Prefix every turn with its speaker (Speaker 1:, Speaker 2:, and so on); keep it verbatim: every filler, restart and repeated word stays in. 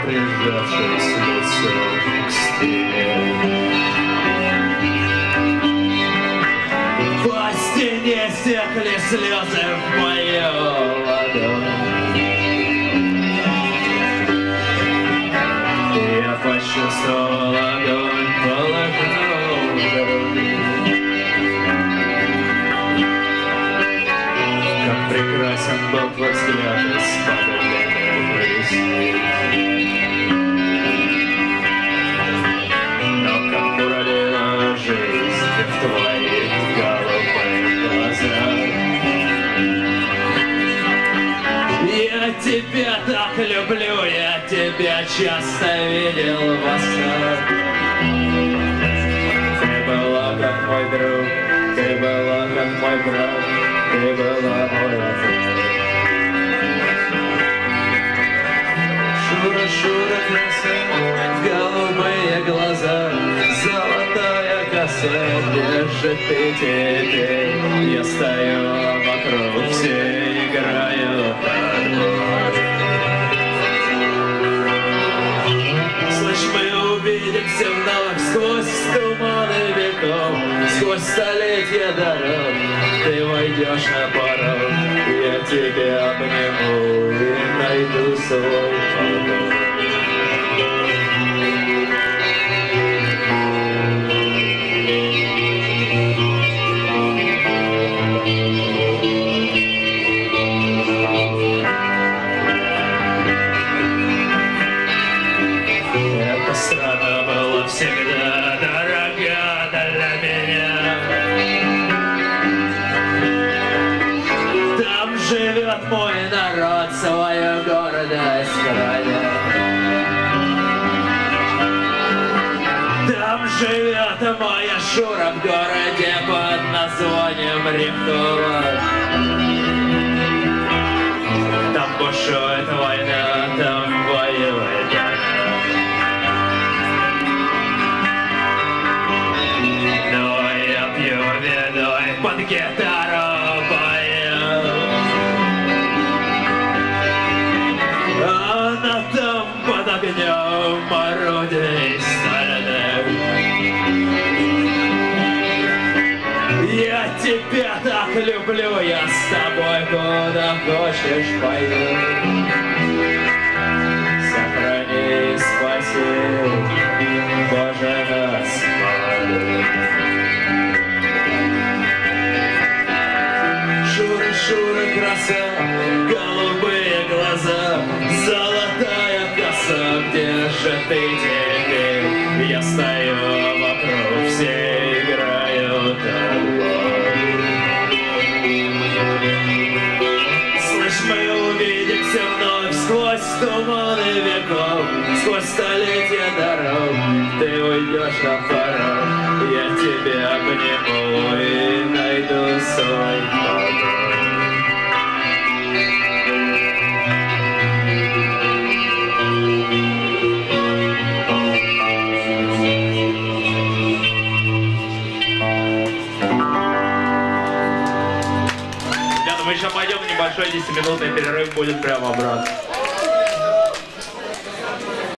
Speaker 1: прижавшись лицом к стене. По стене стекли слезы в мою ладонь. Я почувствовал огонь, полыхнул в груди. Как прекрасен был твой взгляд из-под длинных ресниц. Но как бурлила жизнь в твоих голубых глазах. Я тебя так люблю, я тебя часто видел во снах. Ты была как мой друг, ты была как мой брат, ты была мой отец. Шура, Шура, красавица, голубые глаза, золотая коса, где же ты теперь? Я стою вокруг, все играют одной. Слышь, мы увидимся вновь сквозь туманы веков, сквозь столетия дорог. Ты войдешь на порог, я тебя обниму и найду свой покой. Эта страна была всегда дорога для меня. Там живет мой народ, свою гордость храня. Там живет моя Шура в городе под названием Linwood. Там бушует война, там воюет она. Но я пью вино и под гитару пою. Она там под огнем орудий стальных. Я тебя так люблю, я с тобой куда хочешь пойду. Сохрани, спаси, Боже, нас молодых. Шура, Шура, краса, голубые глаза, золотая коса, где же ты теперь? Я стою вокруг, все играют одной. Слышь, мы увидимся вновь сквозь туманы веков, сквозь столетия дорог. Ты уйдешь на порог, я тебя обниму и найду свой покой.
Speaker 2: Мы еще пойдем, небольшой десятиминутный перерыв будет прямо обратно.